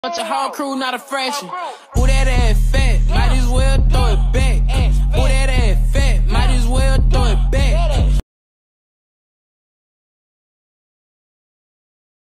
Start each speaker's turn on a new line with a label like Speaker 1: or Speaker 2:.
Speaker 1: Bunch of whole crew, not a fraction. Ooh, that ass fat.